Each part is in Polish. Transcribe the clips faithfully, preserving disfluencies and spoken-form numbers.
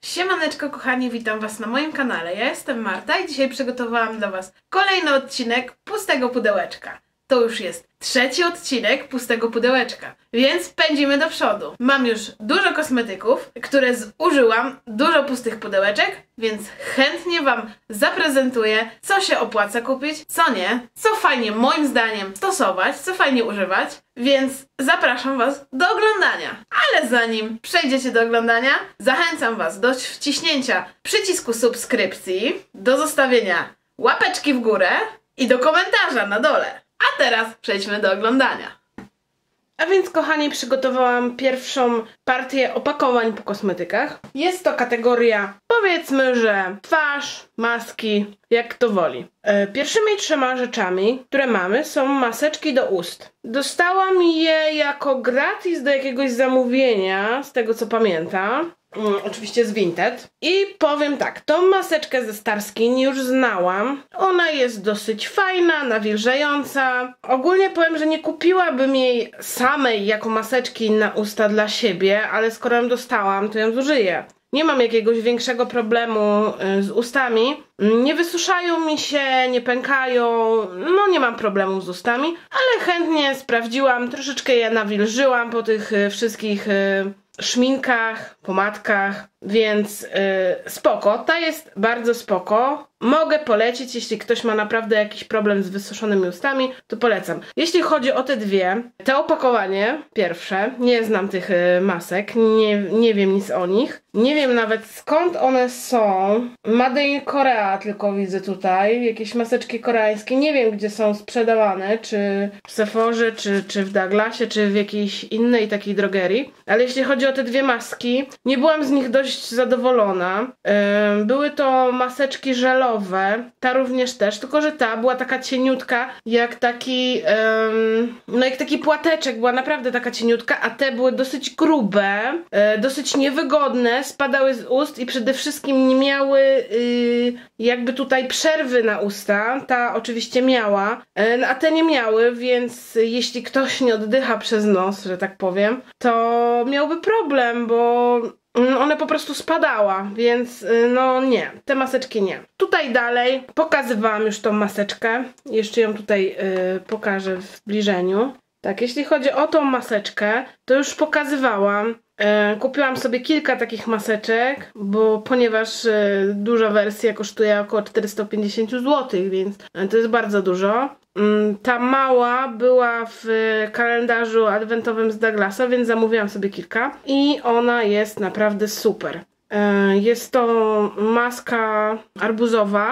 Siemaneczko kochani, witam was na moim kanale. Ja jestem Marta i dzisiaj przygotowałam dla was kolejny odcinek Pustego Pudełeczka. To już jest trzeci odcinek Pustego Pudełeczka, więc pędzimy do przodu. Mam już dużo kosmetyków, które zużyłam, dużo pustych pudełeczek, więc chętnie wam zaprezentuję, co się opłaca kupić, co nie, co fajnie moim zdaniem stosować, co fajnie używać, więc zapraszam was do oglądania. Ale zanim przejdziecie do oglądania, zachęcam was do wciśnięcia przycisku subskrypcji, do zostawienia łapeczki w górę i do komentarza na dole. A teraz przejdźmy do oglądania. A więc kochani, przygotowałam pierwszą partię opakowań po kosmetykach. Jest to kategoria, powiedzmy, że twarz, maski, jak kto woli. E, pierwszymi trzema rzeczami, które mamy, są maseczki do ust. Dostałam je jako gratis do jakiegoś zamówienia, z tego co pamiętam. Mm, oczywiście z Vinted. I powiem tak, tą maseczkę ze Starskin już znałam. Ona jest dosyć fajna, nawilżająca. Ogólnie powiem, że nie kupiłabym jej samej jako maseczki na usta dla siebie, ale skoro ją dostałam, to ją zużyję. Nie mam jakiegoś większego problemu z ustami. Nie wysuszają mi się, nie pękają. No nie mam problemu z ustami, ale chętnie sprawdziłam, troszeczkę je nawilżyłam po tych wszystkich szminkach, pomadkach, więc yy, spoko. Ta jest bardzo spoko. Mogę polecić, jeśli ktoś ma naprawdę jakiś problem z wysuszonymi ustami, to polecam. Jeśli chodzi o te dwie, te opakowanie pierwsze, nie znam tych yy, masek, nie, nie wiem nic o nich. Nie wiem nawet skąd one są. Made in Korea tylko widzę tutaj. Jakieś maseczki koreańskie. Nie wiem gdzie są sprzedawane, czy w Sephorze, czy, czy w Douglasie, czy w jakiejś innej takiej drogerii. Ale jeśli chodzi o te dwie maski, nie byłam z nich dość zadowolona. Yy, były to maseczki żelowe. Ta również też, tylko że ta była taka cieniutka, jak taki um, no jak taki płateczek, była naprawdę taka cieniutka, a te były dosyć grube, e, dosyć niewygodne, spadały z ust i przede wszystkim nie miały y, jakby tutaj przerwy na usta. Ta oczywiście miała, e, a te nie miały, więc jeśli ktoś nie oddycha przez nos, że tak powiem, to miałby problem, bo one po prostu spadała, więc no nie, te maseczki nie. Tutaj dalej pokazywałam już tą maseczkę, jeszcze ją tutaj yy, pokażę w zbliżeniu. Tak, jeśli chodzi o tą maseczkę, to już pokazywałam. Yy, kupiłam sobie kilka takich maseczek, bo ponieważ yy, duża wersja kosztuje około czterysta pięćdziesiąt złotych, więc yy, to jest bardzo dużo. Yy, ta mała była w kalendarzu adwentowym z Douglasa, więc zamówiłam sobie kilka i ona jest naprawdę super. Yy, jest to maska arbuzowa,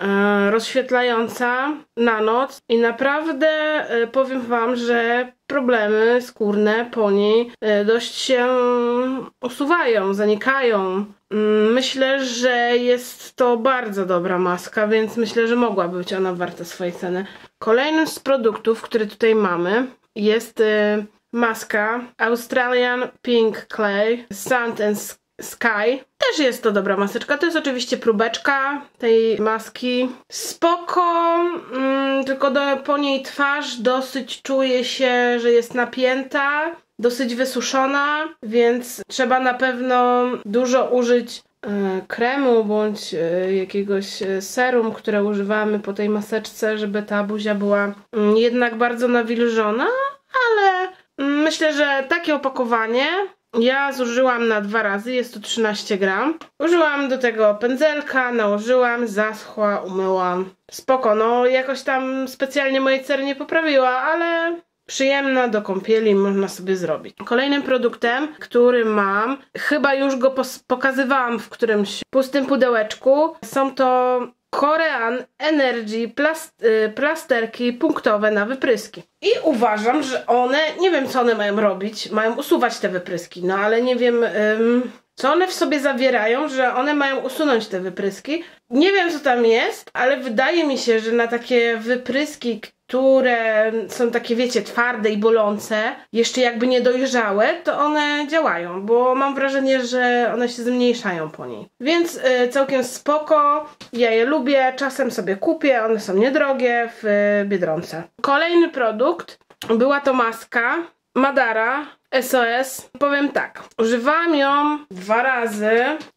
rozświetlająca na noc i naprawdę powiem wam, że problemy skórne po niej dość się usuwają, zanikają. Myślę, że jest to bardzo dobra maska, więc myślę, że mogłaby być ona warta swojej ceny. Kolejnym z produktów, który tutaj mamy, jest maska Australian Pink Clay Sand and Sky. Też jest to dobra maseczka. To jest oczywiście próbeczka tej maski. Spoko, mm, tylko do, po niej twarz dosyć czuje się, że jest napięta, dosyć wysuszona, więc trzeba na pewno dużo użyć y, kremu bądź y, jakiegoś serum, które używamy po tej maseczce, żeby ta buzia była y, jednak bardzo nawilżona, ale y, myślę, że takie opakowanie ja zużyłam na dwa razy, jest to trzynaście gram. Użyłam do tego pędzelka, nałożyłam, zaschła, umyłam. Spoko, no jakoś tam specjalnie mojej cery nie poprawiła, ale przyjemna do kąpieli, można sobie zrobić. Kolejnym produktem, który mam, chyba już go pokazywałam w którymś pustym pudełeczku, są to Korean Energy plast y, plasterki punktowe na wypryski. I uważam, że one, nie wiem co one mają robić, mają usuwać te wypryski, no ale nie wiem ym, co one w sobie zawierają, że one mają usunąć te wypryski. Nie wiem co tam jest, ale wydaje mi się, że na takie wypryski, które są takie, wiecie, twarde i bolące, jeszcze jakby niedojrzałe, to one działają, bo mam wrażenie, że one się zmniejszają po niej. Więc y, całkiem spoko, ja je lubię, czasem sobie kupię, one są niedrogie w y, Biedronce. Kolejny produkt, była to maska Madara S O S. Powiem tak, używałam ją dwa razy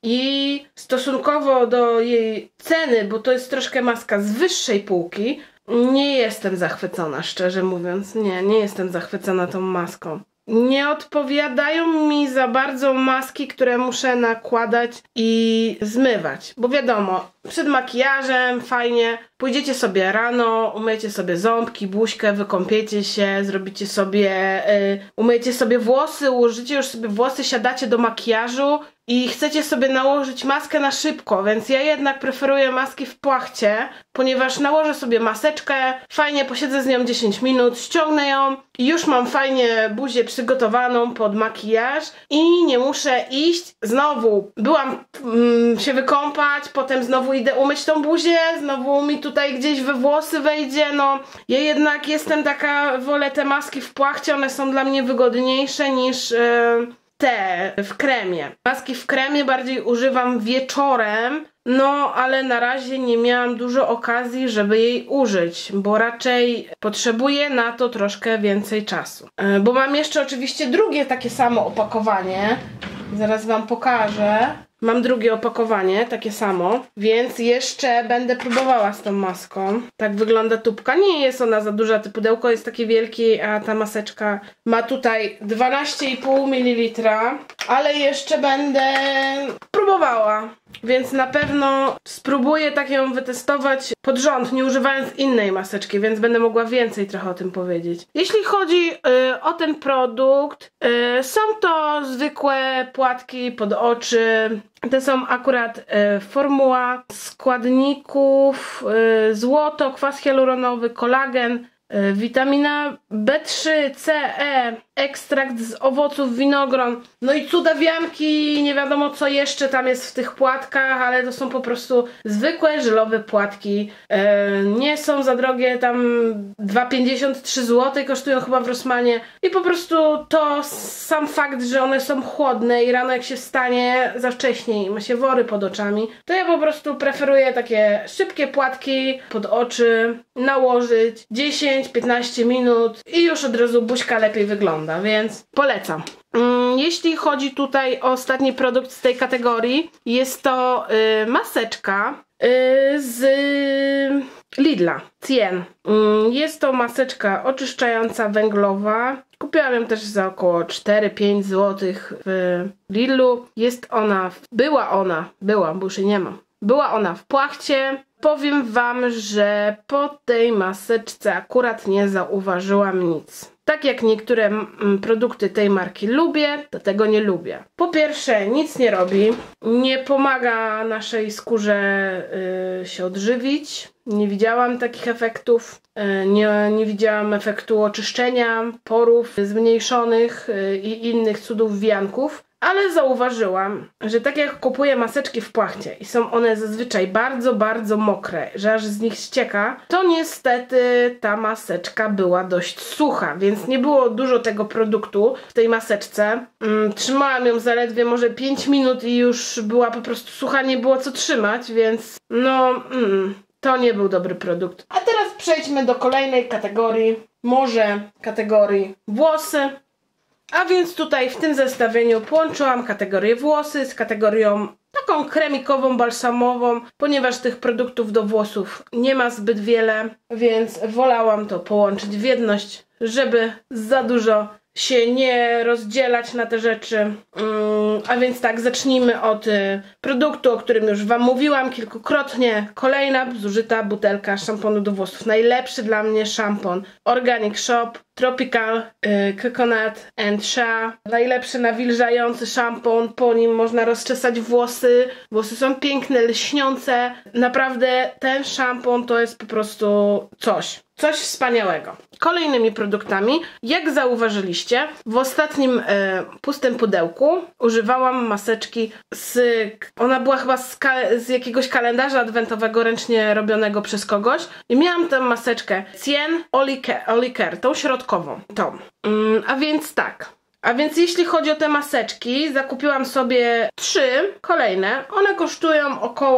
i stosunkowo do jej ceny, bo to jest troszkę maska z wyższej półki, nie jestem zachwycona, szczerze mówiąc. Nie, nie jestem zachwycona tą maską. Nie odpowiadają mi za bardzo maski, które muszę nakładać i zmywać. Bo wiadomo, przed makijażem fajnie, pójdziecie sobie rano, umyjecie sobie ząbki, buźkę, wykąpiecie się, zrobicie sobie, yy, umyjecie sobie włosy, ułożycie już sobie włosy, siadacie do makijażu i chcecie sobie nałożyć maskę na szybko, więc ja jednak preferuję maski w płachcie, ponieważ nałożę sobie maseczkę, fajnie posiedzę z nią dziesięć minut, ściągnę ją i już mam fajnie buzię przygotowaną pod makijaż i nie muszę iść, znowu byłam mm, się wykąpać, potem znowu idę umyć tą buzię, znowu mi tutaj gdzieś we włosy wejdzie, no ja jednak jestem taka, wolę te maski w płachcie, one są dla mnie wygodniejsze niż... Yy, te w kremie. Maski w kremie bardziej używam wieczorem, no ale na razie nie miałam dużo okazji, żeby jej użyć, bo raczej potrzebuję na to troszkę więcej czasu. Yy, bo mam jeszcze oczywiście drugie takie samo opakowanie, zaraz wam pokażę. Mam drugie opakowanie, takie samo, więc jeszcze będę próbowała z tą maską. Tak wygląda tubka. Nie jest ona za duża, to pudełko jest takie wielkie, a ta maseczka ma tutaj dwanaście i pół mililitra. Ale jeszcze będę próbowała, więc na pewno spróbuję tak ją wytestować pod rząd, nie używając innej maseczki, więc będę mogła więcej trochę o tym powiedzieć. Jeśli chodzi y, o ten produkt, y, są to zwykłe płatki pod oczy. To są akurat y, formuła składników, y, złoto, kwas hialuronowy, kolagen, y, witamina B trzy, C, E, ekstrakt z owoców winogron, no i cudawianki, nie wiadomo co jeszcze tam jest w tych płatkach, ale to są po prostu zwykłe żelowe płatki, e, nie są za drogie, tam dwa pięćdziesiąt, trzy złote kosztują chyba w Rossmanie i po prostu to sam fakt, że one są chłodne i rano jak się wstanie za wcześnie i ma się wory pod oczami, to ja po prostu preferuję takie szybkie płatki pod oczy, nałożyć dziesięć piętnaście minut i już od razu buźka lepiej wygląda. Więc polecam. Jeśli chodzi tutaj o ostatni produkt z tej kategorii, jest to y, maseczka y, z Lidla, Cien. Y, jest to maseczka oczyszczająca węglowa. Kupiłam ją też za około cztery pięć złotych w Lidlu. Jest ona, była ona, była, bo już jej nie ma. Była ona w płachcie. Powiem wam, że po tej maseczce akurat nie zauważyłam nic. Tak jak niektóre mm, produkty tej marki lubię, to tego nie lubię. Po pierwsze, nic nie robi, nie pomaga naszej skórze yy, się odżywić. Nie widziałam takich efektów, yy, nie, nie widziałam efektu oczyszczenia porów zmniejszonych yy, i innych cudów wianków. Ale zauważyłam, że tak jak kupuję maseczki w płachcie i są one zazwyczaj bardzo, bardzo mokre, że aż z nich ścieka, to niestety ta maseczka była dość sucha, więc nie było dużo tego produktu w tej maseczce. Mm, trzymałam ją zaledwie może pięć minut i już była po prostu sucha, nie było co trzymać, więc no... Mm, to nie był dobry produkt. A teraz przejdźmy do kolejnej kategorii, może kategorii włosy. A więc tutaj w tym zestawieniu połączyłam kategorię włosy z kategorią taką kremikową, balsamową, ponieważ tych produktów do włosów nie ma zbyt wiele, więc wolałam to połączyć w jedność, żeby za dużo się nie rozdzielać na te rzeczy. Um, a więc tak, zacznijmy od y, produktu, o którym już wam mówiłam kilkukrotnie. Kolejna zużyta butelka szamponu do włosów. Najlepszy dla mnie szampon Organic Shop Tropical y, Coconut and Shea. Najlepszy nawilżający szampon. Po nim można rozczesać włosy. Włosy są piękne, lśniące. Naprawdę ten szampon to jest po prostu coś. Coś wspaniałego. Kolejnymi produktami, jak zauważyliście, w ostatnim e, pustym pudełku używałam maseczki z... Ona była chyba z, z jakiegoś kalendarza adwentowego, ręcznie robionego przez kogoś. I miałam tę maseczkę Cien Olicare, tą środkową. Tą. Mm, a więc tak. A więc jeśli chodzi o te maseczki, zakupiłam sobie trzy kolejne. One kosztują około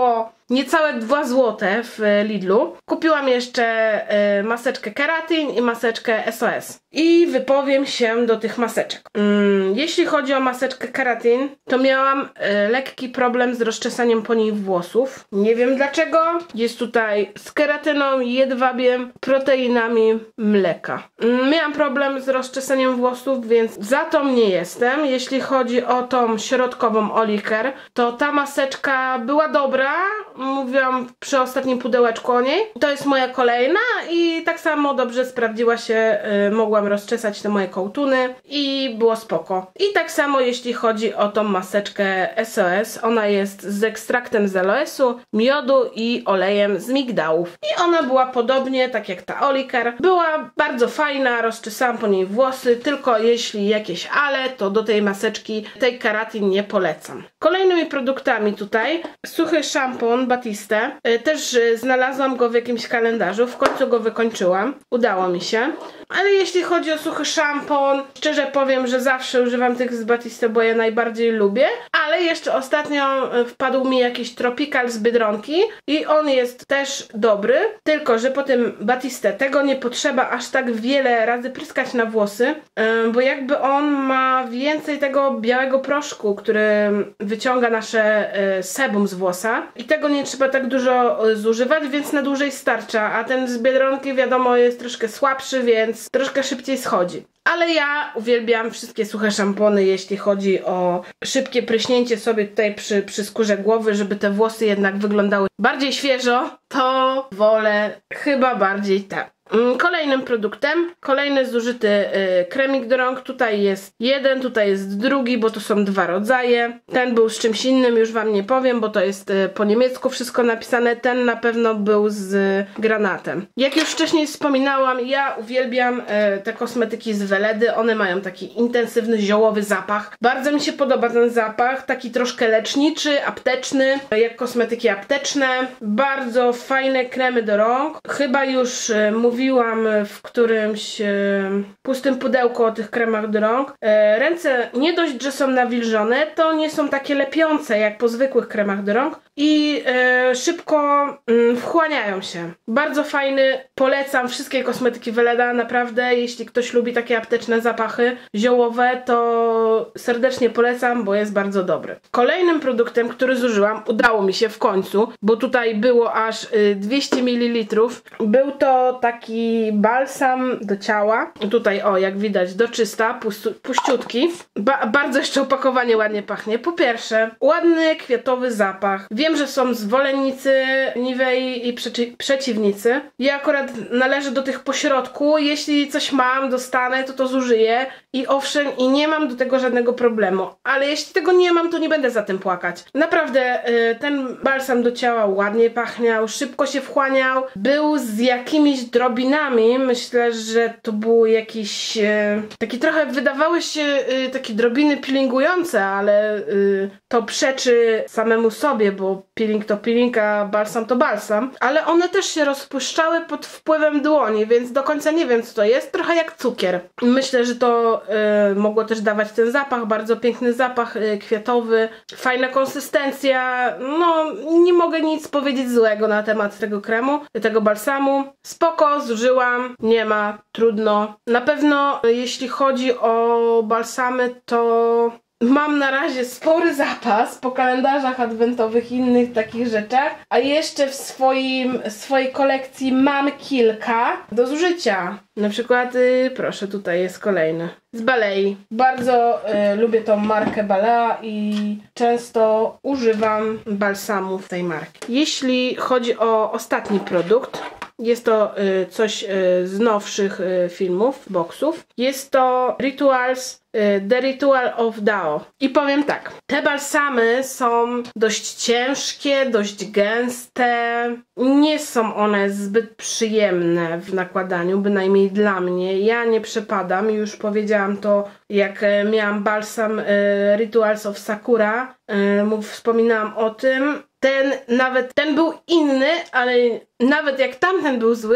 niecałe dwa złote w Lidlu. Kupiłam jeszcze y, maseczkę Keratin i maseczkę S O S. I wypowiem się do tych maseczek. Mm, jeśli chodzi o maseczkę Keratin, to miałam y, lekki problem z rozczesaniem po niej włosów. Nie wiem dlaczego. Jest tutaj z keratyną, jedwabiem, proteinami mleka. Mm, miałam problem z rozczesaniem włosów, więc za to nie jestem. Jeśli chodzi o tą środkową Oliker, to ta maseczka była dobra. Mówiłam przy ostatnim pudełeczku o niej. To jest moja kolejna i tak samo dobrze sprawdziła się. Yy, mogłam rozczesać te moje kołtuny i było spoko. I tak samo jeśli chodzi o tą maseczkę S O S. Ona jest z ekstraktem z aloesu, miodu i olejem z migdałów. I ona była podobnie tak jak ta Oliker. Była bardzo fajna, rozczesałam po niej włosy, tylko jeśli jakieś ale, to do tej maseczki tej Keratin nie polecam. Kolejnymi produktami tutaj suchy szampon Batiste. Też znalazłam go w jakimś kalendarzu, w końcu go wykończyłam. Udało mi się. Ale jeśli chodzi o suchy szampon, szczerze powiem, że zawsze używam tych z Batiste, bo je najbardziej lubię. Ale jeszcze ostatnio wpadł mi jakiś Tropical z Biedronki i on jest też dobry, tylko że po tym Batiste tego nie potrzeba aż tak wiele razy pryskać na włosy, bo jakby on ma więcej tego białego proszku, który wyciąga nasze sebum z włosa i tego nie trzeba tak dużo zużywać, więc na dłużej starcza, a ten z Biedronki wiadomo jest troszkę słabszy, więc troszkę szybciej schodzi. Ale ja uwielbiam wszystkie suche szampony, jeśli chodzi o szybkie pryśnięcie sobie tutaj przy, przy skórze głowy, żeby te włosy jednak wyglądały bardziej świeżo, to wolę chyba bardziej te. Kolejnym produktem, kolejny zużyty y, kremik do rąk. Tutaj jest jeden, tutaj jest drugi, bo to są dwa rodzaje. Ten był z czymś innym, już wam nie powiem, bo to jest y, po niemiecku wszystko napisane. Ten na pewno był z y, granatem. Jak już wcześniej wspominałam, ja uwielbiam y, te kosmetyki z Weledy. One mają taki intensywny, ziołowy zapach. Bardzo mi się podoba ten zapach, taki troszkę leczniczy, apteczny, jak kosmetyki apteczne. Bardzo fajne kremy do rąk. Chyba już y, mówiłam Mówiłam w którymś e, pustym pudełku o tych kremach do rąk. E, ręce nie dość, że są nawilżone, to nie są takie lepiące jak po zwykłych kremach do rąk i e, szybko mm, wchłaniają się. Bardzo fajny, polecam wszystkie kosmetyki Weleda, naprawdę, jeśli ktoś lubi takie apteczne zapachy ziołowe, to serdecznie polecam, bo jest bardzo dobry. Kolejnym produktem, który zużyłam, udało mi się w końcu, bo tutaj było aż y, dwieście mililitrów, był to taki balsam do ciała. Tutaj o, jak widać, do czysta, pustu, puściutki. Ba bardzo jeszcze opakowanie ładnie pachnie. Po pierwsze, ładny, kwiatowy zapach. Wiem, że są zwolennicy Nivei i przeci przeciwnicy. Ja akurat należę do tych pośrodku. Jeśli coś mam, dostanę, to to zużyję. I owszem, i nie mam do tego żadnego problemu. Ale jeśli tego nie mam, to nie będę za tym płakać. Naprawdę, y, ten balsam do ciała ładnie pachniał, szybko się wchłaniał. Był z jakimiś drobinami. Myślę, że to był jakiś e, taki trochę wydawały się e, takie drobiny peelingujące, ale e, to przeczy samemu sobie, bo peeling to peeling, a balsam to balsam. Ale one też się rozpuszczały pod wpływem dłoni, więc do końca nie wiem co to jest. Trochę jak cukier. Myślę, że to e, mogło też dawać ten zapach, bardzo piękny zapach e, kwiatowy. Fajna konsystencja. No, nie mogę nic powiedzieć złego na temat tego kremu, tego balsamu. Spoko, zużyłam, nie ma, trudno. Na pewno jeśli chodzi o balsamy, to mam na razie spory zapas po kalendarzach adwentowych i innych takich rzeczach, a jeszcze w swoim, swojej kolekcji mam kilka do zużycia. Na przykład, yy, proszę, tutaj jest kolejny. Z Balei. Bardzo yy, lubię tą markę Balea i często używam balsamów tej marki. Jeśli chodzi o ostatni produkt, jest to y, coś y, z nowszych y, filmów, boksów. Jest to Rituals, y, The Ritual of Dao. I powiem tak, te balsamy są dość ciężkie, dość gęste. Nie są one zbyt przyjemne w nakładaniu, bynajmniej dla mnie. Ja nie przepadam, już powiedziałam to, jak y, miałam balsam y, Rituals of Sakura. Y, mów, wspominałam o tym. Ten nawet, ten był inny, ale nawet jak tamten był zły,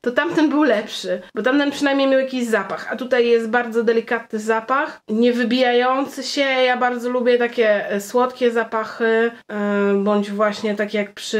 to tamten był lepszy, bo tamten przynajmniej miał jakiś zapach, a tutaj jest bardzo delikatny zapach, nie wybijający się. Ja bardzo lubię takie słodkie zapachy, yy, bądź właśnie tak jak przy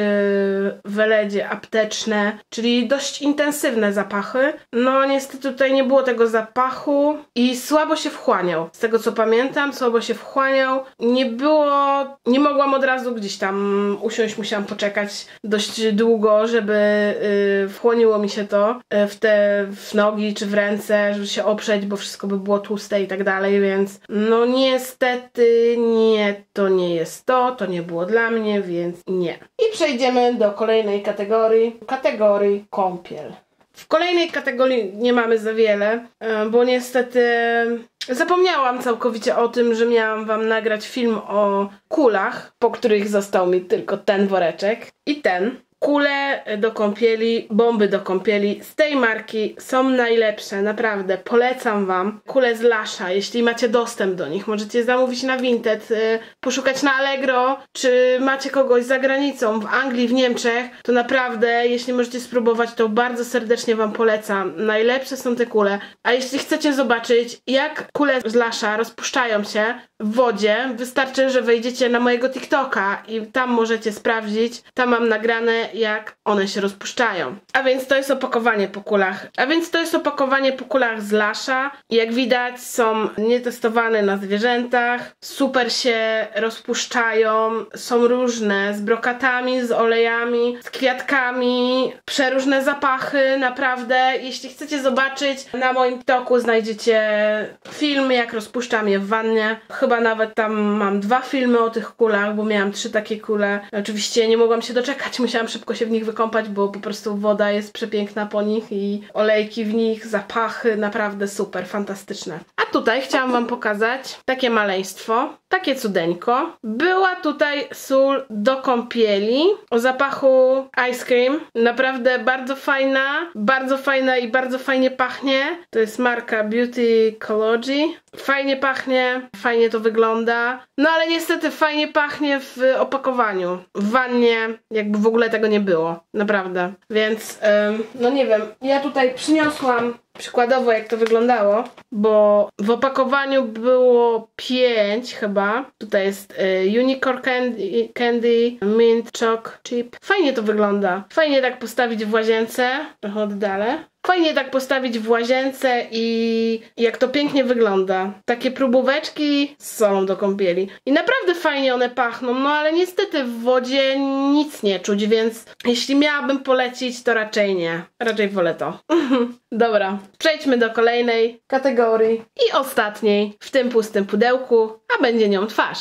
Weledzie apteczne, czyli dość intensywne zapachy. No niestety tutaj nie było tego zapachu i słabo się wchłaniał. Z tego co pamiętam, słabo się wchłaniał. Nie było, nie mogłam od razu gdzieś tam usiąść, musiałam poczekać dość długo, żeby yy, wchłoniło mi się to yy, w te w nogi czy w ręce, żeby się oprzeć, bo wszystko by było tłuste i tak dalej, więc no niestety nie, to nie jest to, to nie było dla mnie, więc nie. I przejdziemy do kolejnej kategorii, kategorii kąpiel. W kolejnej kategorii nie mamy za wiele, bo niestety zapomniałam całkowicie o tym, że miałam wam nagrać film o kulach, po których został mi tylko ten woreczek i ten. Kule do kąpieli, bomby do kąpieli z tej marki są najlepsze, naprawdę, polecam wam. Kule z Lasha, jeśli macie dostęp do nich, możecie zamówić na Vinted, yy, poszukać na Allegro, czy macie kogoś za granicą, w Anglii, w Niemczech, to naprawdę, jeśli możecie spróbować, to bardzo serdecznie wam polecam. Najlepsze są te kule, a jeśli chcecie zobaczyć, jak kule z Lasha rozpuszczają się w wodzie, wystarczy, że wejdziecie na mojego TikToka i tam możecie sprawdzić, tam mam nagrane, jak one się rozpuszczają. A więc to jest opakowanie po kulach. A więc to jest opakowanie po kulach z Lasha. Jak widać, są nietestowane na zwierzętach. Super się rozpuszczają. Są różne, z brokatami, z olejami, z kwiatkami. Przeróżne zapachy, naprawdę. Jeśli chcecie zobaczyć, na moim TikToku znajdziecie filmy, jak rozpuszczam je w wannie. Chyba nawet tam mam dwa filmy o tych kulach, bo miałam trzy takie kule. Oczywiście nie mogłam się doczekać, musiałam szybko się w nich wykąpać, bo po prostu woda jest przepiękna po nich i olejki w nich, zapachy, naprawdę super, fantastyczne. A tutaj chciałam wam pokazać takie maleństwo, takie cudeńko. Była tutaj sól do kąpieli o zapachu ice cream. Naprawdę bardzo fajna, bardzo fajna i bardzo fajnie pachnie. To jest marka Beauty Ecology. Fajnie pachnie, fajnie to wygląda. No ale niestety fajnie pachnie w opakowaniu. W wannie jakby w ogóle tego nie było. Naprawdę. Więc ym, no nie wiem, ja tutaj przyniosłam przykładowo jak to wyglądało, bo w opakowaniu było pięć chyba. Tutaj jest y, Unicorn Candy, Candy, Mint Choc Chip. Fajnie to wygląda. Fajnie tak postawić w łazience. Trochę oddalę. Fajnie tak postawić w łazience i jak to pięknie wygląda. Takie próbóweczki z solą do kąpieli. I naprawdę fajnie one pachną, no ale niestety w wodzie nic nie czuć, więc jeśli miałabym polecić, to raczej nie. Raczej wolę to. Dobra, przejdźmy do kolejnej kategorii i ostatniej w tym pustym pudełku, a będzie nią twarz.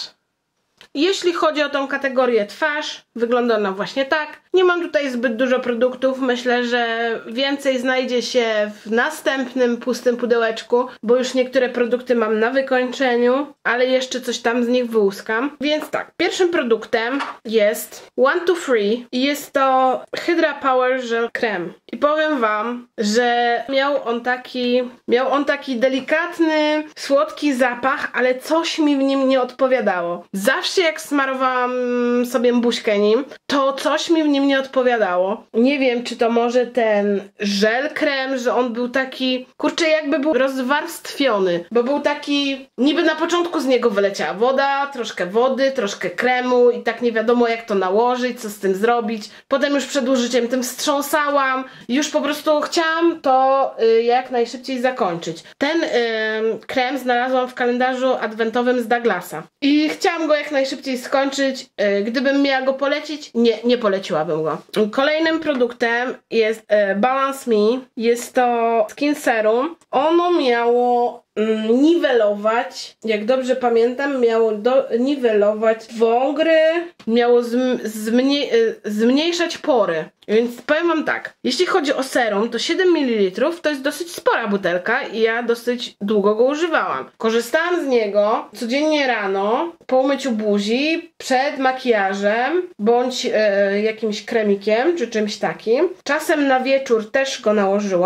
Jeśli chodzi o tą kategorię twarz, wygląda ona właśnie tak. Nie mam tutaj zbyt dużo produktów, myślę, że więcej znajdzie się w następnym pustym pudełeczku, bo już niektóre produkty mam na wykończeniu, ale jeszcze coś tam z nich wyłuskam. Więc tak, pierwszym produktem jest one two three i jest to Hydra Power Gel Creme. I powiem wam, że miał on taki, miał on taki delikatny, słodki zapach, ale coś mi w nim nie odpowiadało. Zawsze jak smarowałam sobie buźkę nim, to coś mi w nim nie odpowiadało. Nie wiem, czy to może ten żel krem, że on był taki, kurczę, jakby był rozwarstwiony, bo był taki, niby na początku z niego wyleciała woda, troszkę wody, troszkę kremu i tak nie wiadomo jak to nałożyć, co z tym zrobić. Potem już przed użyciem tym wstrząsałam, już po prostu chciałam to y, jak najszybciej zakończyć. Ten y, krem znalazłam w kalendarzu adwentowym z Douglasa i chciałam go jak najszybciej skończyć. Y, gdybym miała go polecić, nie, nie poleciłabym go. Kolejnym produktem jest y, Balance Me. Jest to skin serum. Ono miało mm, niwelować, jak dobrze pamiętam, miało do, niwelować wągry, miało zm, zmniej, y, zmniejszać pory. Więc powiem wam tak, jeśli chodzi o serum, to siedem mililitrów to jest dosyć spora butelka i ja dosyć długo go używałam. Korzystałam z niego codziennie rano, po umyciu buzi, przed makijażem, bądź e, jakimś kremikiem, czy czymś takim. Czasem na wieczór też go nałożyłam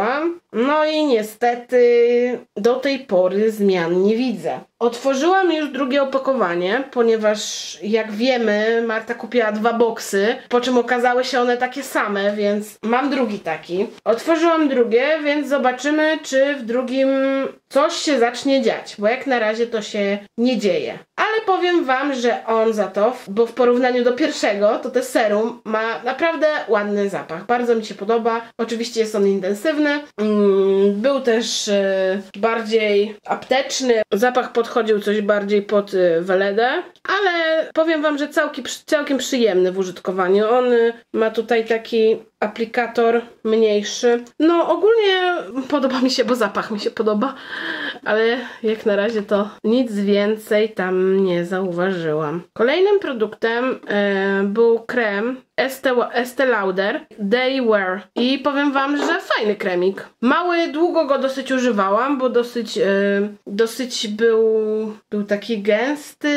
No i niestety do tej pory zmian nie widzę. Otworzyłam już drugie opakowanie, ponieważ jak wiemy, Marta kupiła dwa boksy, po czym okazały się one takie same, więc mam drugi taki. Otworzyłam drugie, więc zobaczymy, czy w drugim coś się zacznie dziać, bo jak na razie to się nie dzieje. Ale powiem wam, że on za to, bo w porównaniu do pierwszego, to ten serum ma naprawdę ładny zapach. Bardzo mi się podoba. Oczywiście jest on intensywny. Był też bardziej apteczny. Zapach podchodził coś bardziej pod Weledę, ale powiem wam, że całkiem, całkiem przyjemny w użytkowaniu. On ma tutaj taki aplikator mniejszy. No ogólnie podoba mi się, bo zapach mi się podoba, ale jak na razie to nic więcej tam nie zauważyłam. Kolejnym produktem e, był krem Estee Lauder Day Wear i powiem wam, że fajny kremik. Mały, długo go dosyć używałam, bo dosyć, e, dosyć był, był taki gęsty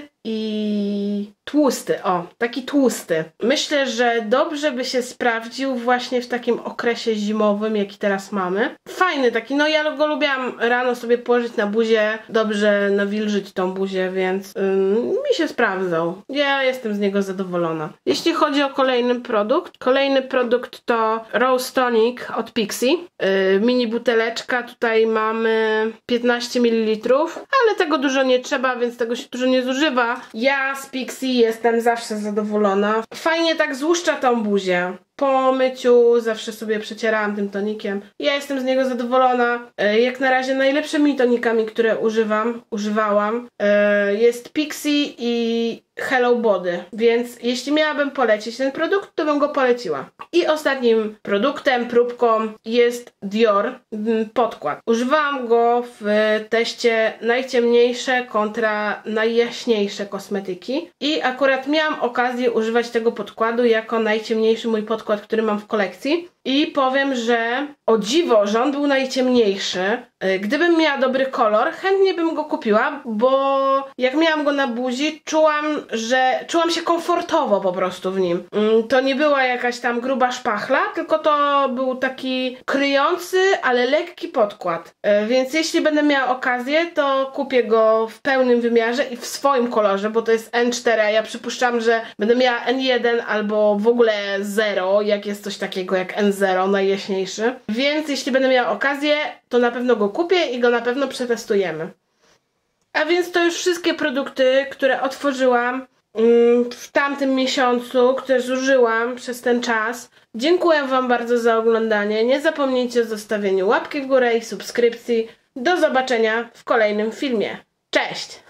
i tłusty, o, taki tłusty. Myślę, że dobrze by się sprawdził właśnie w takim okresie zimowym, jaki teraz mamy. Fajny taki, no ja go lubiłam rano sobie położyć na buzię, dobrze nawilżyć tą buzię, więc ym, mi się sprawdzał. Ja jestem z niego zadowolona. Jeśli chodzi o kolejny produkt, kolejny produkt to Rose Tonic od Pixi. Yy, mini buteleczka, tutaj mamy piętnaście mililitrów, ale tego dużo nie trzeba, więc tego się dużo nie zużywa. Ja z Pixi jestem zawsze zadowolona. Fajnie tak złuszcza tą buzię. Po myciu zawsze sobie przecierałam tym tonikiem. Ja jestem z niego zadowolona. Jak na razie najlepszymi tonikami, które używam, używałam, jest Pixi i Hello Body. Więc jeśli miałabym polecić ten produkt, to bym go poleciła. I ostatnim produktem, próbką jest Dior podkład. Używałam go w teście najciemniejsze kontra najjaśniejsze kosmetyki. I akurat miałam okazję używać tego podkładu jako najciemniejszy mój podkład, który mam w kolekcji. I powiem, że o dziwo, że on był najciemniejszy. Gdybym miała dobry kolor, chętnie bym go kupiła, bo jak miałam go na buzi, czułam, że czułam się komfortowo po prostu w nim. To nie była jakaś tam gruba szpachla, tylko to był taki kryjący, ale lekki podkład. Więc jeśli będę miała okazję, to kupię go w pełnym wymiarze i w swoim kolorze, bo to jest N cztery, a ja przypuszczam, że będę miała N jeden albo w ogóle zero, jak jest coś takiego jak N zero, najjaśniejszy. Więc jeśli będę miała okazję, to na pewno go kupię i go na pewno przetestujemy. A więc to już wszystkie produkty, które otworzyłam w tamtym miesiącu, które zużyłam przez ten czas. Dziękuję wam bardzo za oglądanie. Nie zapomnijcie o zostawieniu łapki w górę i subskrypcji. Do zobaczenia w kolejnym filmie. Cześć!